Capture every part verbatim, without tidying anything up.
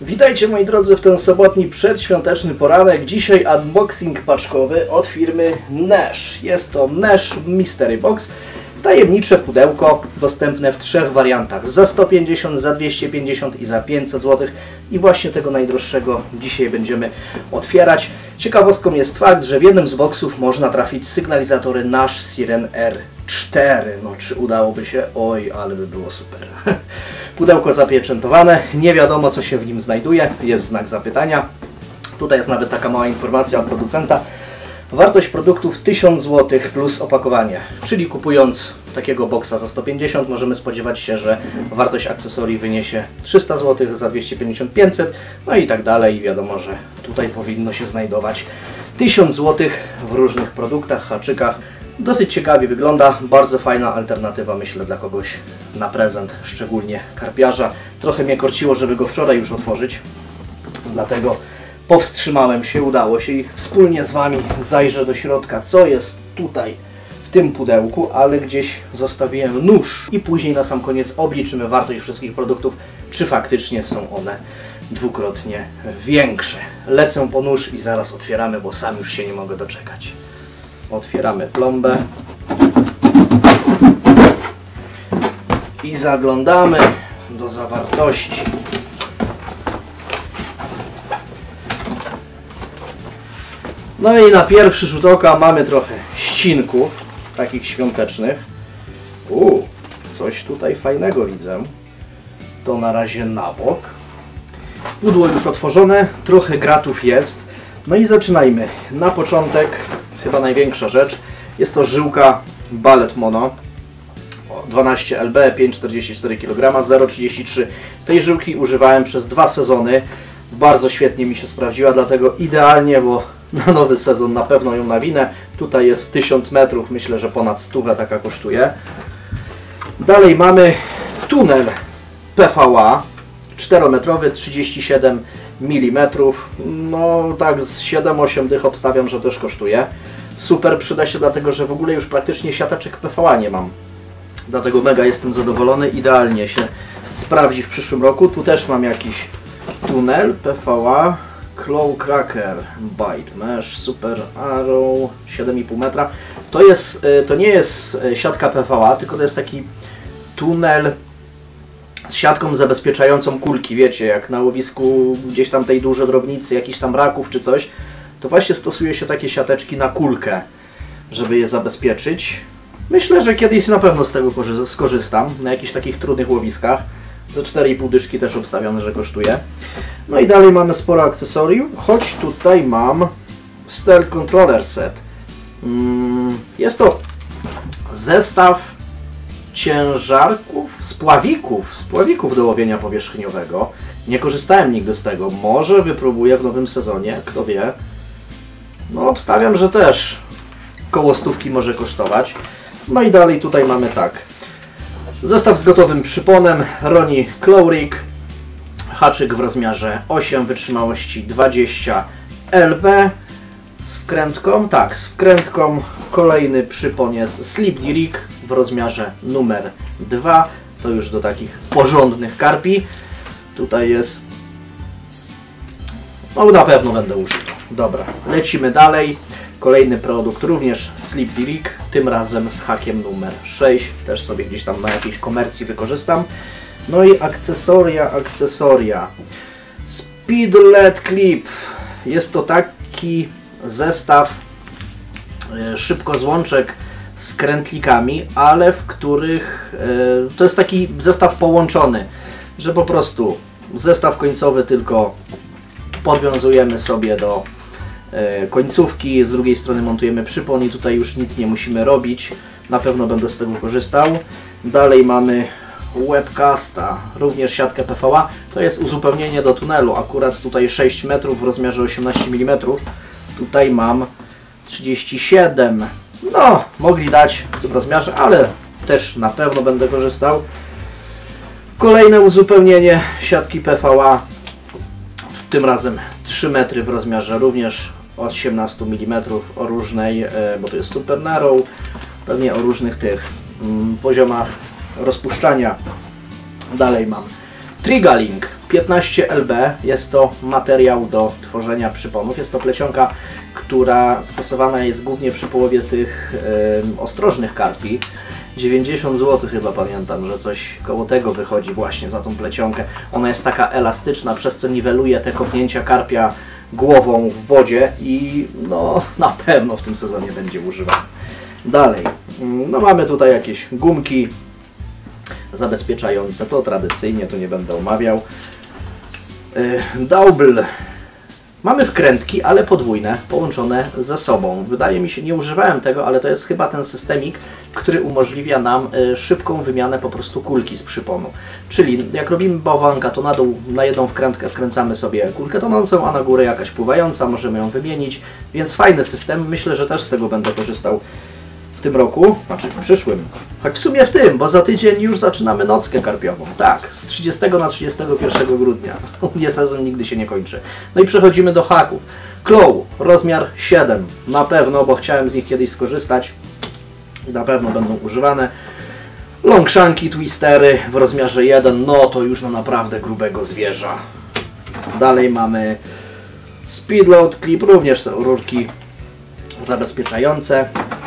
Witajcie moi drodzy w ten sobotni przedświąteczny poranek. Dzisiaj unboxing paczkowy od firmy Nash. Jest to Nash Mystery Box. Tajemnicze pudełko dostępne w trzech wariantach. Za sto pięćdziesiąt, za dwieście pięćdziesiąt i za pięćset złotych. I właśnie tego najdroższego dzisiaj będziemy otwierać. Ciekawostką jest fakt, że w jednym z boksów można trafić sygnalizatory Nash Siren R cztery. No czy udałoby się? Oj, ale by było super. Pudełko zapieczętowane, nie wiadomo co się w nim znajduje, jest znak zapytania. Tutaj jest nawet taka mała informacja od producenta. Wartość produktów tysiąc złotych plus opakowanie, czyli kupując takiego boksa za sto pięćdziesiąt możemy spodziewać się, że wartość akcesorii wyniesie trzysta złotych, za dwieście pięćdziesiąt pięćset, no i tak dalej. Wiadomo, że tutaj powinno się znajdować tysiąc złotych w różnych produktach, haczykach. Dosyć ciekawie wygląda, bardzo fajna alternatywa, myślę, dla kogoś na prezent, szczególnie karpiarza. Trochę mnie korciło, żeby go wczoraj już otworzyć, dlatego powstrzymałem się, udało się i wspólnie z Wami zajrzę do środka, co jest tutaj w tym pudełku, ale gdzieś zostawiłem nóż i później na sam koniec obliczymy wartość wszystkich produktów, czy faktycznie są one dwukrotnie większe. Lecę po nóż i zaraz otwieramy, bo sam już się nie mogę doczekać. Otwieramy plombę i zaglądamy do zawartości. No i na pierwszy rzut oka mamy trochę ścinków takich świątecznych. Uuu, coś tutaj fajnego widzę. To na razie na bok. Pudło już otworzone, trochę gratów jest. No i zaczynajmy. Na początek chyba największa rzecz. Jest to żyłka Ballet Mono dwanaście L B, pięć przecinek czterdzieści cztery kilograma, zero przecinek trzydzieści trzy. Tej żyłki używałem przez dwa sezony. Bardzo świetnie mi się sprawdziła, dlatego idealnie, bo na nowy sezon na pewno ją nawinę. Tutaj jest tysiąc metrów, myślę, że ponad stówę taka kosztuje. Dalej mamy tunel P V A czterometrowy, trzydzieści siedem milimetrów. No tak z siedem osiem dych obstawiam, że też kosztuje. Super, przyda się, dlatego że w ogóle już praktycznie siateczek P V A nie mam. Dlatego mega jestem zadowolony. Idealnie się sprawdzi w przyszłym roku. Tu też mam jakiś tunel P V A Claw Cracker Bite Mesh Super Arrow siedem i pół metra. To, jest, to nie jest siatka P V A, tylko to jest taki tunel z siatką zabezpieczającą kulki, wiecie, jak na łowisku gdzieś tam tej duże drobnicy, jakichś tam raków czy coś, to właśnie stosuje się takie siateczki na kulkę, żeby je zabezpieczyć. Myślę, że kiedyś na pewno z tego skorzystam, na jakichś takich trudnych łowiskach. Za cztery i pół dyszki też obstawiane, że kosztuje. No i dalej mamy sporo akcesoriów, choć tutaj mam Stealth Controller Set. Jest to zestaw ciężarków, spławików, spławików do łowienia powierzchniowego. Nie korzystałem nigdy z tego. Może wypróbuję w nowym sezonie, kto wie. No obstawiam, że też koło stówki może kosztować. No i dalej tutaj mamy tak. Zestaw z gotowym przyponem Roni Claw Rig. Haczyk w rozmiarze osiem, wytrzymałości dwadzieścia L B. Z wkrętką, tak, z wkrętką. Kolejny przypon jest Slip Rig w rozmiarze numer dwa. To już do takich porządnych karpi. Tutaj jest... No na pewno będę użył. Dobra, lecimy dalej. Kolejny produkt, również Slip Rig, tym razem z hakiem numer sześć. Też sobie gdzieś tam na jakiejś komercji wykorzystam. No i akcesoria, akcesoria. Speed L E D Clip. Jest to taki zestaw szybkozłączek z krętlikami, ale w których e, to jest taki zestaw połączony, że po prostu zestaw końcowy tylko podwiązujemy sobie do e, końcówki, z drugiej strony montujemy przypon i tutaj już nic nie musimy robić. Na pewno będę z tego korzystał. Dalej mamy Webcasta, również siatkę P V A. To jest uzupełnienie do tunelu, akurat tutaj sześć metrów w rozmiarze osiemnaście milimetrów. Tutaj mam trzydzieści siedem. No, mogli dać w tym rozmiarze, ale też na pewno będę korzystał. Kolejne uzupełnienie siatki P V A. Tym razem trzy metry w rozmiarze również osiemnaście milimetrów o różnej, bo to jest Super Narrow, pewnie o różnych tych poziomach rozpuszczania. Dalej mam Trigalink piętnaście L B, jest to materiał do tworzenia przyponów. Jest to plecionka, która stosowana jest głównie przy połowie tych yy, ostrożnych karpi. dziewięćdziesiąt złotych chyba, pamiętam, że coś koło tego wychodzi właśnie za tą plecionkę. Ona jest taka elastyczna, przez co niweluje te kopnięcia karpia głową w wodzie i no na pewno w tym sezonie będzie używany. Dalej, no mamy tutaj jakieś gumki zabezpieczające, to tradycyjnie, to nie będę omawiał. Yy, Double. Mamy wkrętki, ale podwójne, połączone ze sobą. Wydaje mi się, nie używałem tego, ale to jest chyba ten systemik, który umożliwia nam y, szybką wymianę po prostu kulki z przyponu. Czyli jak robimy bałwanka, to na dół, na jedną wkrętkę wkręcamy sobie kulkę tonącą, a na górę jakaś pływająca, możemy ją wymienić. Więc fajny system, myślę, że też z tego będę korzystał w tym roku, znaczy w przyszłym. Tak w sumie w tym, bo za tydzień już zaczynamy nockę karpiową. Tak, z trzydziestego na trzydziestego pierwszego grudnia. Nie, sezon nigdy się nie kończy. No i przechodzimy do haków. Claw, rozmiar siedem. Na pewno, bo chciałem z nich kiedyś skorzystać. I na pewno będą używane. Longshanki, twistery w rozmiarze jeden. No to już na naprawdę grubego zwierza. Dalej mamy Speedload Clip, również są rurki zabezpieczające.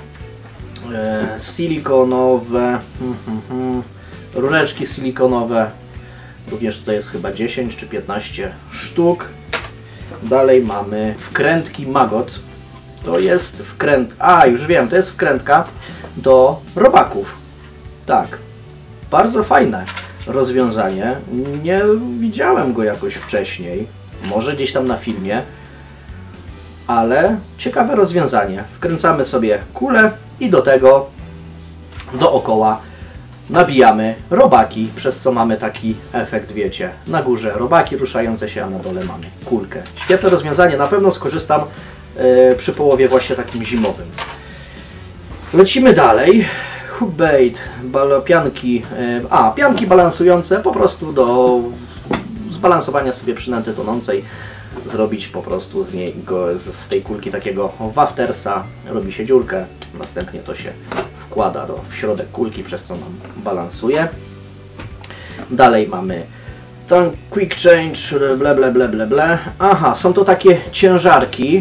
Silikonowe, hmm, hmm, hmm. rureczki silikonowe, również tutaj jest chyba dziesięć czy piętnaście sztuk. Dalej mamy wkrętki Maggot, to jest wkręt, a już wiem, to jest wkrętka do robaków. Tak, bardzo fajne rozwiązanie, nie widziałem go jakoś wcześniej, może gdzieś tam na filmie, ale ciekawe rozwiązanie. Wkręcamy sobie kulę i do tego dookoła nabijamy robaki, przez co mamy taki efekt, wiecie, na górze robaki ruszające się, a na dole mamy kulkę. Świetne rozwiązanie, na pewno skorzystam yy, przy połowie właśnie takim zimowym. Lecimy dalej. Hookbait, pianki, yy, a pianki balansujące po prostu do zbalansowania sobie przynęty tonącej. Zrobić po prostu z, niej, go, z tej kulki takiego waftersa, robi się dziurkę, następnie to się wkłada do, w środek kulki, przez co nam balansuje. Dalej mamy ten quick change, ble ble ble ble ble. Aha, są to takie ciężarki,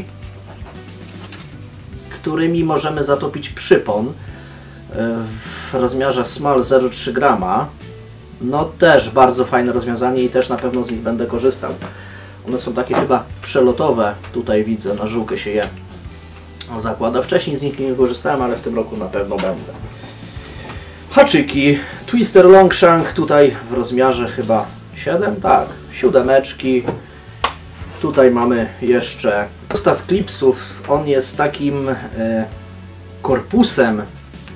którymi możemy zatopić przypon w rozmiarze small zero przecinek trzy grama. No też bardzo fajne rozwiązanie i też na pewno z nich będę korzystał. One są takie chyba przelotowe, tutaj widzę, na żółkę się je zakłada. Wcześniej z nich nie korzystałem, ale w tym roku na pewno będę. Haczyki, Twister Longshank, tutaj w rozmiarze chyba siedem, tak, siódemeczki. Tutaj mamy jeszcze zestaw klipsów, on jest takim e, korpusem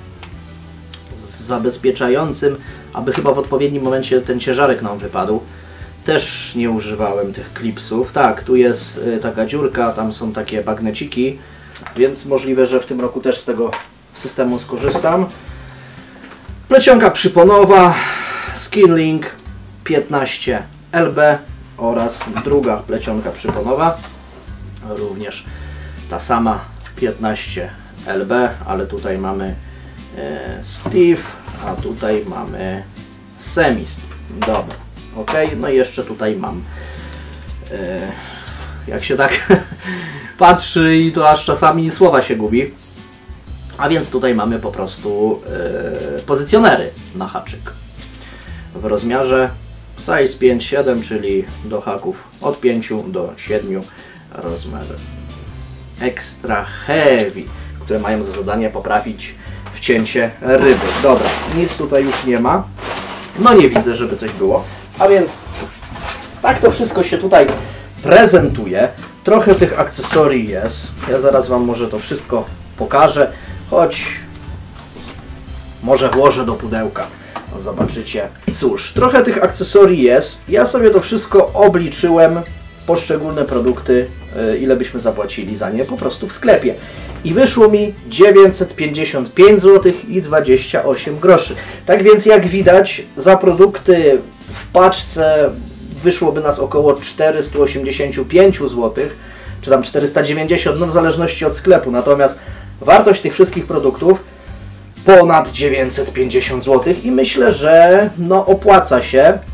zabezpieczającym, aby chyba w odpowiednim momencie ten ciężarek nam wypadł. Też nie używałem tych klipsów. Tak, tu jest y, taka dziurka, tam są takie bagneciki, więc możliwe, że w tym roku też z tego systemu skorzystam. Plecionka przyponowa, Skinlink piętnaście L B oraz druga plecionka przyponowa, również ta sama piętnaście L B, ale tutaj mamy y, Steve, a tutaj mamy Semist. Dobra. Ok, no i jeszcze tutaj mam, yy, jak się tak patrzy i to aż czasami słowa się gubi, a więc tutaj mamy po prostu yy, pozycjonery na haczyk w rozmiarze size pięć siedem, czyli do haków od pięciu do siedmiu, rozmiar extra heavy, które mają za zadanie poprawić wcięcie ryby. Dobra, nic tutaj już nie ma, no nie widzę, żeby coś było. A więc tak to wszystko się tutaj prezentuje. Trochę tych akcesorii jest. Ja zaraz Wam może to wszystko pokażę, choć może włożę do pudełka. No zobaczycie. I cóż, trochę tych akcesorii jest. Ja sobie to wszystko obliczyłem, poszczególne produkty, ile byśmy zapłacili za nie po prostu w sklepie. I wyszło mi dziewięćset pięćdziesiąt pięć złotych i dwadzieścia osiem groszy. Tak więc jak widać, za produkty w paczce wyszłoby nas około czterysta osiemdziesiąt pięć złotych, czy tam czterysta dziewięćdziesiąt, no w zależności od sklepu. Natomiast wartość tych wszystkich produktów ponad dziewięćset pięćdziesiąt złotych i myślę, że no opłaca się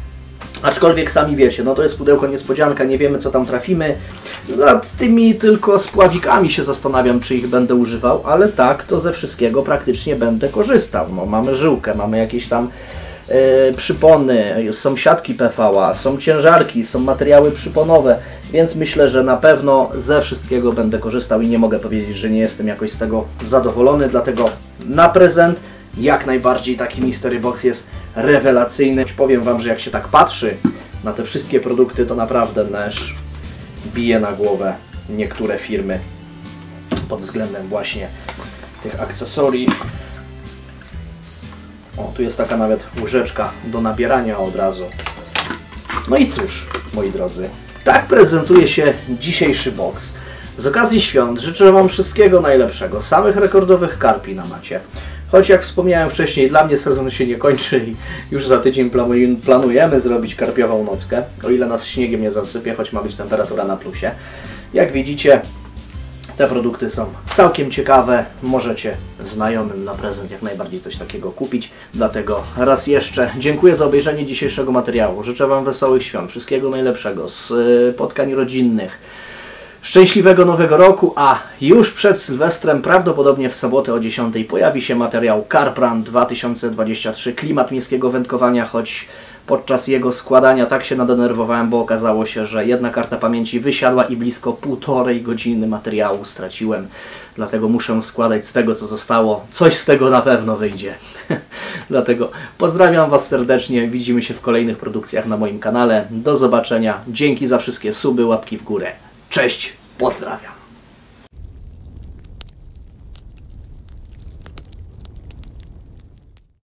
Aczkolwiek sami wiecie, no to jest pudełko niespodzianka, nie wiemy co tam trafimy. Nad tymi tylko spławikami się zastanawiam, czy ich będę używał, ale tak, to ze wszystkiego praktycznie będę korzystał. No, mamy żyłkę, mamy jakieś tam e, przypony, są siatki P V A, są ciężarki, są materiały przyponowe, więc myślę, że na pewno ze wszystkiego będę korzystał i nie mogę powiedzieć, że nie jestem jakoś z tego zadowolony, dlatego na prezent jak najbardziej taki Mystery Box jest rewelacyjny. Powiem Wam, że jak się tak patrzy na te wszystkie produkty, to naprawdę Nash bije na głowę niektóre firmy pod względem właśnie tych akcesorii. O, tu jest taka nawet łyżeczka do nabierania od razu. No i cóż, moi drodzy, tak prezentuje się dzisiejszy box. Z okazji świąt życzę Wam wszystkiego najlepszego, samych rekordowych karpi na macie. Choć jak wspomniałem wcześniej, dla mnie sezon się nie kończy i już za tydzień planujemy zrobić karpiową nockę, o ile nas śniegiem nie zasypie, choć ma być temperatura na plusie. Jak widzicie, te produkty są całkiem ciekawe, możecie znajomym na prezent jak najbardziej coś takiego kupić. Dlatego raz jeszcze dziękuję za obejrzenie dzisiejszego materiału. Życzę Wam wesołych świąt, wszystkiego najlepszego, spotkań rodzinnych, szczęśliwego nowego roku, a już przed Sylwestrem, prawdopodobnie w sobotę o dziesiątej pojawi się materiał Carpran dwa tysiące dwadzieścia trzy, klimat miejskiego wędkowania, choć podczas jego składania tak się nadenerwowałem, bo okazało się, że jedna karta pamięci wysiadła i blisko półtorej godziny materiału straciłem. Dlatego muszę składać z tego, co zostało. Coś z tego na pewno wyjdzie. Dlatego pozdrawiam Was serdecznie. Widzimy się w kolejnych produkcjach na moim kanale. Do zobaczenia. Dzięki za wszystkie suby, łapki w górę. Cześć, pozdrawiam.